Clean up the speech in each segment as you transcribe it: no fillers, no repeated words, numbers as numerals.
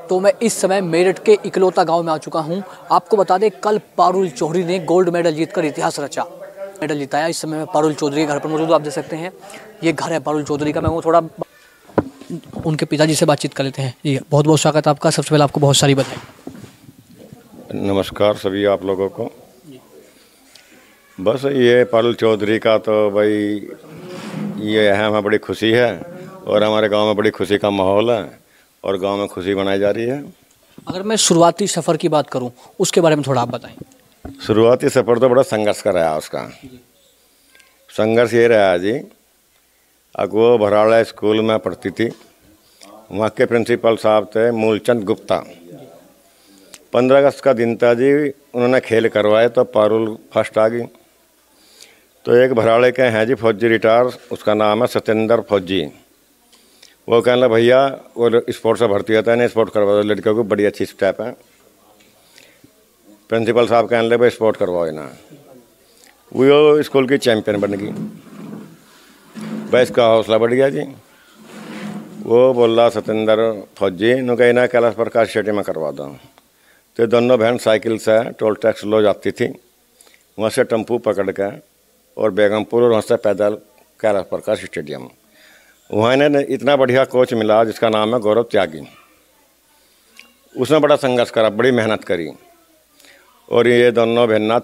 तो मैं इस समय मेरठ के इकलौता गांव में आ चुका हूं। आपको बता दें, कल पारुल चौधरी ने गोल्ड मेडल जीतकर इतिहास रचा, मेडल जिताया। इस समय मैं पारुल चौधरी के घर पर मौजूद हूं। आप देख सकते हैं ये घर है पारुल चौधरी का। मैं वो थोड़ा उनके पिताजी से बातचीत कर लेते हैं। जी बहुत बहुत स्वागत है आपका। सबसे पहले आपको बहुत सारी बधाई। नमस्कार सभी आप लोगों को। बस ये पारुल चौधरी का तो भाई ये है, हमें बड़ी खुशी है और हमारे गांव में बड़ी खुशी का माहौल है और गांव में खुशी मनाई जा रही है। अगर मैं शुरुआती सफ़र की बात करूं, उसके बारे में थोड़ा आप बताएं। शुरुआती सफ़र तो बड़ा संघर्ष का रहा उसका। संघर्ष ये रहा जी, वो भराड़ा स्कूल में पढ़ती थी। वहाँ के प्रिंसिपल साहब थे मूलचंद गुप्ता। 15 अगस्त का दिन था जी, उन्होंने खेल करवाए तो पारुल फर्स्ट आ गई। तो एक भराड़े के हैं जी फौजी रिटायर, उसका नाम है सत्येंद्र फौजी। वो कहने लगा भैया वो स्पोर्ट्स से भर्ती होता है ना, स्पोर्ट करवा दो लड़कियों को, बड़ी अच्छी स्टेप है। प्रिंसिपल साहब कहने लगे भाई स्पोर्ट करवाओ ना। वो स्कूल की चैंपियन बन गई। भाई इसका हौसला बढ़ गया जी। वो बोल रहा सत्येंद्र फौजी नु कहीं ना कैलाश प्रकाश स्टेडियम में करवा दो। तो दोनों बहन साइकिल से टोल टैक्स लो जाती थी, वहाँ से टेम्पू पकड़ के और बेगमपुर और वहाँ से पैदल कैलाश प्रकाश स्टेडियम। वहाँ इन्हें इतना बढ़िया कोच मिला जिसका नाम है गौरव त्यागी। उसने बड़ा संघर्ष करा, बड़ी मेहनत करी और ये दोनों बहना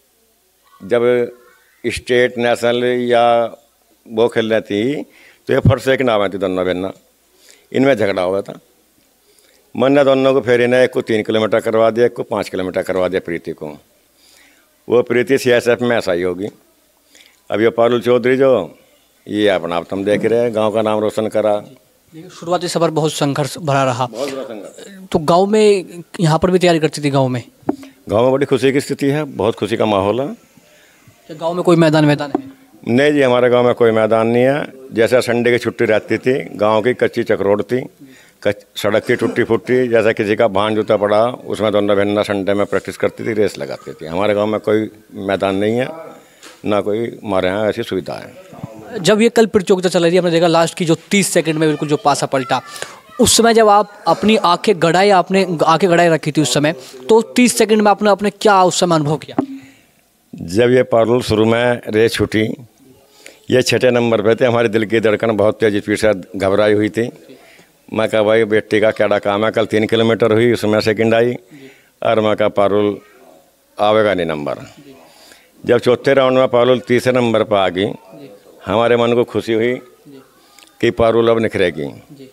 जब स्टेट नेशनल या वो खेल रही थी तो ये फर्स्ट सेकंड आ थी दोनों बहना। इनमें झगड़ा हुआ था। मैंने दोनों को फिर इन्हें एक को 3 किलोमीटर करवा दिया, एक को 5 किलोमीटर करवा दिया प्रीति को। वो प्रीति CSF में ऐसा ही होगी। अब ये पारुल चौधरी जो ये अपना आप तुम देख रहे हैं, गांव का नाम रोशन करा। शुरुआती सफर बहुत संघर्ष भरा रहा। बहुत बड़ा संघर्ष। तो गांव में यहाँ पर भी तैयारी करती थी। गांव में बड़ी खुशी की स्थिति है, बहुत खुशी का माहौल है। गांव में कोई मैदान है? नहीं जी, हमारे गांव में कोई मैदान नहीं है। जैसा संडे की छुट्टी रहती थी, गांव की कच्ची चकरोड थी, सड़क थी टूटी फूटी। जैसा किसी का भान जूता पड़ा उसमें दोनों बहना संडे में प्रैक्टिस करती थी, रेस लगाती थी। हमारे गाँव में कोई मैदान नहीं है, ना कोई हमारे यहाँ ऐसी सुविधा है। जब ये कल प्रतियोगिता चल रही थी, हमने देखा लास्ट की जो 30 सेकंड में बिल्कुल जो पासा पलटा, उस समय जब आप अपनी आंखें गड़ाए रखी थी उस समय, तो 30 सेकंड में आपने क्या उस समय अनुभव किया? जब ये पारुल शुरू में रेस छूटी, ये 6ठे नंबर पे थे। हमारे दिल की धड़कन बहुत तेज स्पीड से घबराई हुई थी। मैं कहा भाई बेटी का क्या काम है। कल 3 किलोमीटर हुई, उसमें सेकंड आई और मैं कहा पारुल आवेगा नहीं नंबर। जब चौथे राउंड में पारुल तीसरे नंबर पर आ गई, हमारे मन को खुशी हुई कि पारुल अब निखरेगी।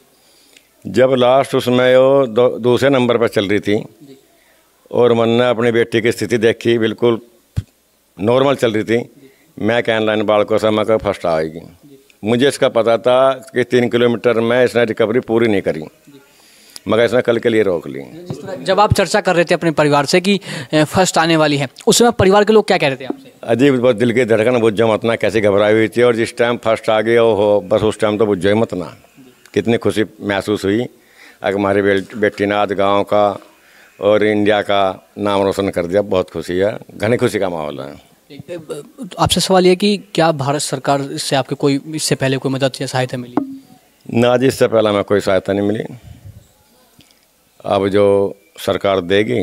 जब लास्ट उसमें वो दूसरे नंबर पर चल रही थी और मन ने अपनी बेटी की स्थिति देखी, बिल्कुल नॉर्मल चल रही थी। मैं कहने लाइन बालकों से मैं फर्स्ट आएगी। मुझे इसका पता था कि 3 किलोमीटर में इसने रिकवरी पूरी नहीं करी, मगर इसने कल के लिए रोक ली। जब आप चर्चा कर रहे थे अपने परिवार से कि फर्स्ट आने वाली है, उस समय परिवार के लोग क्या कह रहे थे आपसे? अजीब, बहुत दिल की धड़कन बुझो मत ना, कैसी घबराई हुई थी। और जिस टाइम फर्स्ट आ गई हो बस उस टाइम तो बुझो ही मत ना, कितनी खुशी महसूस हुई। अगर हमारी बेटी ने आज गाँव का और इंडिया का नाम रोशन कर दिया, बहुत खुशी है, घनी खुशी का माहौल है। आपसे सवाल ये कि क्या भारत सरकार से आपके कोई इससे पहले कोई मदद या सहायता मिली? ना जी, इससे पहले हमें कोई सहायता नहीं मिली। अब जो सरकार देगी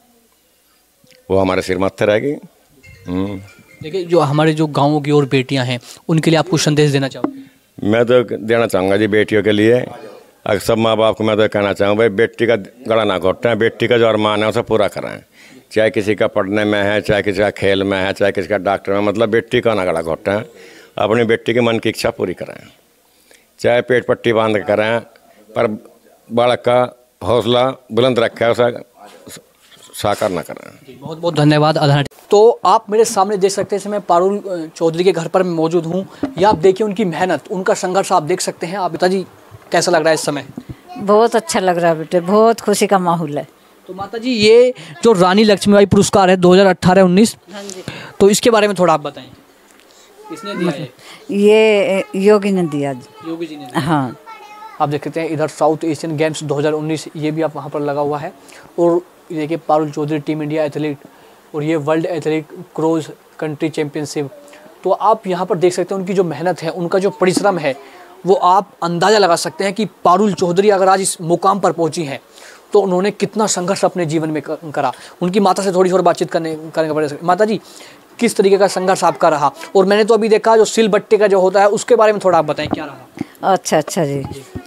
वो हमारे सिर मत्थे रहेगी। देखिए, जो हमारे जो गाँवों की और बेटियां हैं, उनके लिए आप कुछ संदेश देना चाहोगे? मैं तो देना चाहूँगा जी बेटियों के लिए। अगर सब माँ बाप को मैं तो कहना चाहूँगा भाई बेटी का गला ना घोटें, बेटी का जो अरमान है उसे पूरा कराएं। चाहे किसी का पढ़ने में है, चाहे किसी का खेल में है, चाहे किसी का डॉक्टर में, मतलब बेटी का ना गला घोटें। अपनी बेटी की मन की इच्छा पूरी कराएं, चाहे पेट पट्टी बांध के कराएं, पर बालक का हौसला बुलंद रखें, उसे साकार ना करें। बहुत बहुत धन्यवाद आधार। तो आप मेरे सामने देख सकते हैं, मैं पारुल चौधरी के घर पर मौजूद हूँ। या आप देखिए उनकी मेहनत, उनका संघर्ष आप देख सकते हैं। आप पिताजी कैसा लग रहा है इस समय? बहुत अच्छा लग रहा है बेटे, बहुत खुशी का माहौल है। तो माताजी, ये जो रानी लक्ष्मीबाई पुरस्कार है 2018-19, हाँ जी, तो इसके बारे में थोड़ा आप बताएं। किसने दिया है? ये योगी ने दिया। योगी जी ने। हाँ, आप देख सकते हैं इधर साउथ एशियन गेम्स 2019 ये भी आप वहाँ पर लगा हुआ है। और देखिए Parul Chaudhary team India athlete, और ये world athlete cross country championship. तो आप यहाँ पर देख सकते हैं उनकी जो मेहनत है, उनका जो परिश्रम है, वो आप अंदाज़ा लगा सकते हैं कि पारुल चौधरी अगर आज इस मुकाम पर पहुँची हैं तो उन्होंने कितना संघर्ष अपने जीवन में करा। उनकी माता से थोड़ी और बातचीत करने पड़ेगा। माता जी, किस तरीके का संघर्ष आपका रहा? और मैंने तो अभी देखा जो सिल बट्टे का जो होता है उसके बारे में थोड़ा आप बताएं, क्या रहा? अच्छा जी।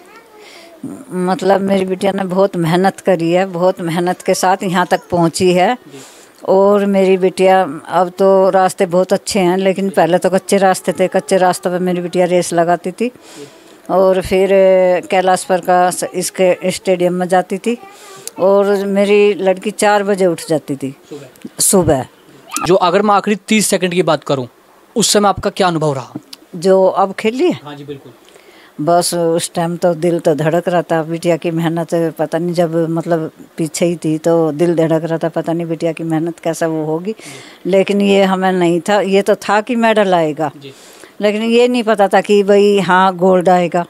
मतलब मेरी बिटिया ने बहुत मेहनत करी है, बहुत मेहनत के साथ यहाँ तक पहुँची है। और मेरी बिटिया अब तो रास्ते बहुत अच्छे हैं, लेकिन पहले तो कच्चे रास्ते थे। कच्चे रास्तों पे मेरी बिटिया रेस लगाती थी और फिर कैलाशपुर का इसके स्टेडियम में जाती थी। और मेरी लड़की 4 बजे उठ जाती थी सुबह। जो अगर मैं आखिरी 30 सेकंड की बात करूं, उस समय आपका क्या अनुभव रहा? जो अब खेली है? हाँ जी बिल्कुल। बस उस टाइम तो दिल तो धड़क रहा था। बिटिया की मेहनत पता नहीं, जब मतलब पीछे ही थी तो दिल धड़क रहा था, पता नहीं बिटिया की मेहनत कैसा वो होगी। लेकिन ये हमें नहीं था, ये तो था कि मेडल आएगा, लेकिन ये नहीं पता था कि भाई हाँ गोल्ड आएगा।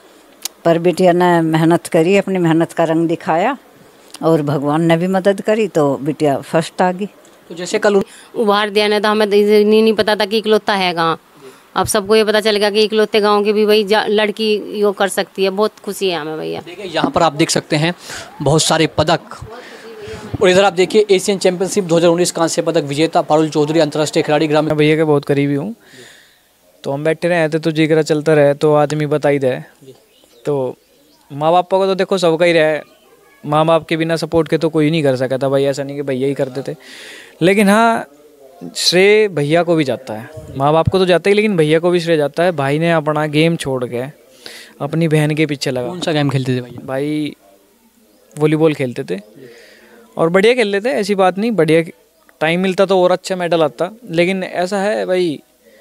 पर बिटिया ने मेहनत करी, अपनी मेहनत का रंग दिखाया और भगवान ने भी मदद करी तो बिटिया फर्स्ट आ गई। तो जैसे कल उपहार दिया ने तो हमें नहीं पता था कि इकलौता है गाँव। अब सबको ये पता चल गया कि इकलौते गांव की भी भाई लड़की यो कर सकती है। बहुत खुशी है हमें भैया। देखिए यहाँ पर आप देख सकते हैं बहुत सारे पदक। और इधर आप देखिए एशियन चैंपियनशिप 2019 कांस्य पदक विजेता पारुल चौधरी, अंतर्राष्ट्रीय खिलाड़ी, ग्रामीण। भैया के बहुत करीबी हूँ, तो हम बैठे रहे थे तो जिगरा चलता रहे तो आदमी बता ही दे। तो माँ बाप को तो देखो सबका ही रहे, माँ बाप के बिना सपोर्ट के तो कोई नहीं कर सका था भाई। ऐसा नहीं कि भैया ही करते थे, लेकिन हाँ श्रेय भैया को भी जाता है। माँ बाप को तो जाता ही, लेकिन भैया को भी श्रेय जाता है। भाई ने अपना गेम छोड़ के अपनी बहन के पीछे लगा। कौन सा गेम खेलते थे भैया? भाई वॉलीबॉल खेलते थे और बढ़िया खेलते थे, ऐसी बात नहीं। बढ़िया टाइम मिलता तो और अच्छा मेडल आता, लेकिन ऐसा है भाई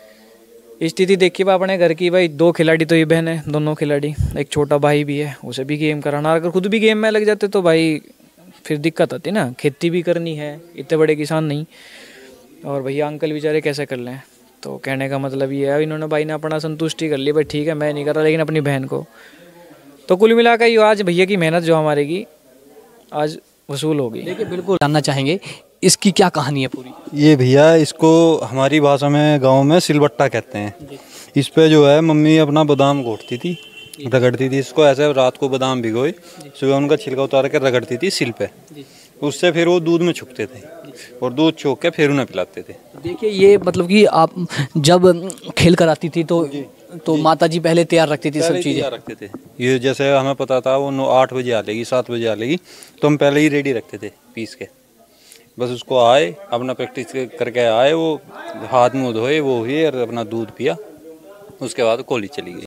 स्थिति देखिए अपने घर की। भाई 2 खिलाड़ी तो ये बहन है, दोनों खिलाड़ी, एक छोटा भाई भी है, उसे भी गेम कराना। अगर खुद भी गेम में लग जाते तो भाई फिर दिक्कत आती ना। खेती भी करनी है, इतने बड़े किसान नहीं, और भैया अंकल बेचारे कैसे कर लें। तो कहने का मतलब ये है, इन्होंने भाई ने अपना संतुष्टि कर ली, भाई ठीक है मैं नहीं कर रहा, लेकिन अपनी बहन को। तो कुल मिलाकर ये आज भैया की मेहनत जो हमारे की आज वसूल होगी। देखिए बिल्कुल जानना चाहेंगे इसकी क्या कहानी है पूरी? ये भैया इसको हमारी भाषा में गांव में सिलबट्टा कहते हैं। इस पे जो है मम्मी अपना बादाम घोटती थी, रगड़ती थी इसको ऐसे। रात को बादाम भिगोए, सुबह उनका छिलका उतार कर रगड़ती थी सिल पे। उससे फिर वो दूध में छुपते थे और दूध छोक के फिर उन्हें पिलाते थे। देखिए ये मतलब कि आप जब खेल कर आती थी तो माता जी पहले तैयार रखती थी सब चीज़ें रखते थे। ये जैसे हमें पता था वो 8 बजे आ लेगी, 7 बजे आ लेगी, तो हम पहले ही रेडी रखते थे पीस के। बस उसको आए, अपना प्रैक्टिस करके आए, वो हाथ मुँह धोए, वो हुए और अपना दूध पिया, उसके बाद कोली चली गई।